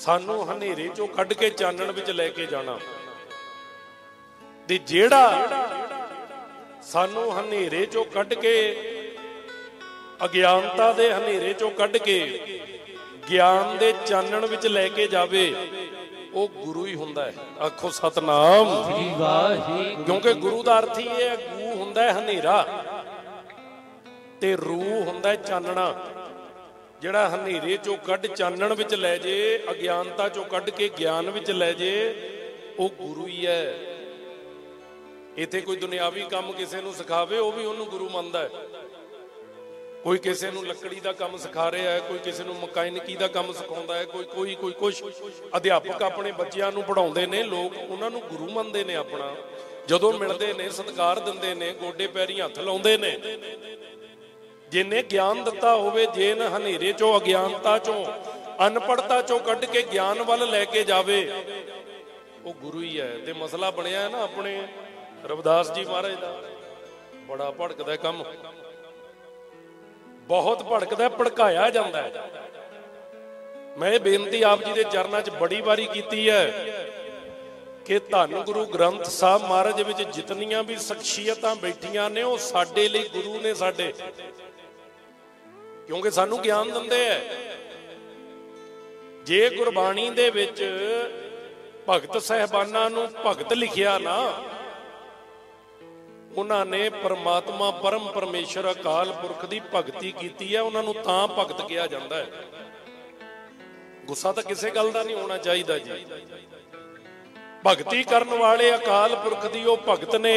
सानू हनेरे चों कढ के चानण विच लैके जाना। ते जेड़ा सानू हनेरे चों कढ के अज्ञानता दे हनेरे चों कढ के ज्ञान दे चानण विच लैके जावे वो गुरु ही हुंदा है। आखो सतनाम। क्योंकि गुरु दा अर्थ ही है गू हुंदा है हनेरा ते रूह हुंदा है चानणा। जिहड़ा हनेरे चों कढ चानण विच लै जे, अज्ञानता चों कढ के ज्ञान विच लै जे, वो गुरु ही है। इत्थे कोई दुनियावी काम किसी नूं सिखावे वो भी उहनूं गुरु मनदा है। कोई किसी नूं लकड़ी का काम सिखा रहा है, कोई किसी नूं मकैनिकी का काम सिखाउंदा है, कोई कुछ। अध्यापक अपने बच्चों नूं पढ़ाउंदे ने, लोग उन्हां नूं गुरु मनदे ने अपना। जदों मिलदे ने सत्कार दिंदे ने, गोडे पैरी हत्थ लाउंदे ने। जिन्हें ज्ञान दिता होवे, जेन हनेरे चों अज्ञानता चों अनपढ़ता चों कढ के ज्ञान वल लैके जावे वो गुरु ही है। ते मसला बनिया है ना अपने रविदास जी महाराज का, बड़ा भड़कदा काम, बहुत भड़कदा, भड़काया जाता है। मैं ये बेनती आप जी के चरणों च बड़ी बारी की है कि धन गुरु ग्रंथ साहब महाराज विच जितनियां भी शख्सियतां बैठियां ने वो साडे लई गुरु ने साडे, क्योंकि सानू ज्ञान दिंदे है। जे गुरबाणी दे विच भगत साहिबानां नूं भगत लिखिया ना, उन्होंने परमात्मा परम परमेश्वर अकाल पुरख की भगती की है, उन्होंने तां भगत कहा जाता है। गुस्सा तो किसी गल का नहीं होना चाहिए जी। भगती करने वाले अकाल पुरख की वो भगत ने,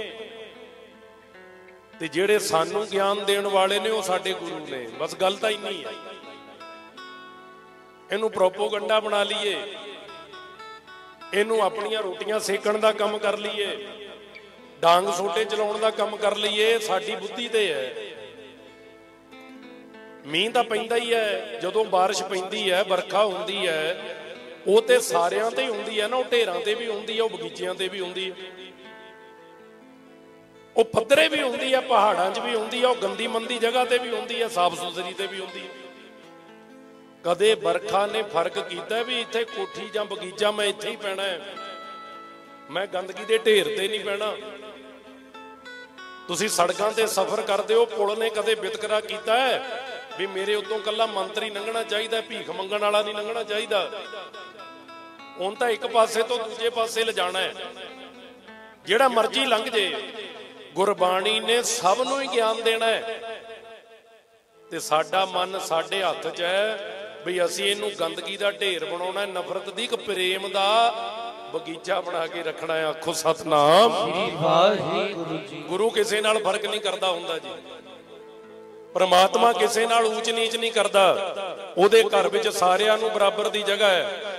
ते जेड़े सानू ज्ञान देण वाले ने वो साडे गुरु ने। बस गल तां इन्नी है। इनू प्रोपोगंडा बना लीए, इनू अपनियां रोटियां सेकण दा काम कर लीए, डांग सोटे चलाउण दा काम कर लीए, साडी बुद्धि ते है। मींह तां पैंदा ही है, जदों बारिश पैंदी है, बरखा हुंदी है, वो ते सारियां ते ही हुंदी है ना, वो ढेरां ते भी हुंदी है, वो बगीचियां ते भी हुंदी है, वो पद्धरे भी हुंदी है, पहाड़ां 'च भी हुंदी है, वो गंदी मंदी जगह ते भी हुंदी है, साफ सुथरी ते भी हुंदी है। कदे बरखा ने फर्क कीता भी इत्थे कोठी जां बगीचा मैं इत्थे ही पैना है, मैं गंदगी दे ढेर ते नहीं पैना। तुसी सड़कों ते सफर करते हो, पुल ने कदे वितकरा किया है भी मेरे उतों कला मंत्री लंघना चाहिए, भीख मंगण वाला नहीं लंघना चाहिए। हुण तां एक पासे तो दूजे पासे ले जाना है, जिहड़ा मर्जी लंघ जे। गुरबाणी ने सब नूं ही ज्ञान देना है, ते साडा मन साडे हत्थ 'च है भी असीं इहनूं गंदगी दा ढेर बनाउणा है, नफरत दी कि प्रेम दा बगीचा बना के रखना है। आखो सतनाम। गुरु किसी नाल फर्क नहीं करता हुंदा जी। परमात्मा किसी नाल ऊंच नीच नहीं करता, उहदे घर विच सारियां नूं बराबर दी जगह है।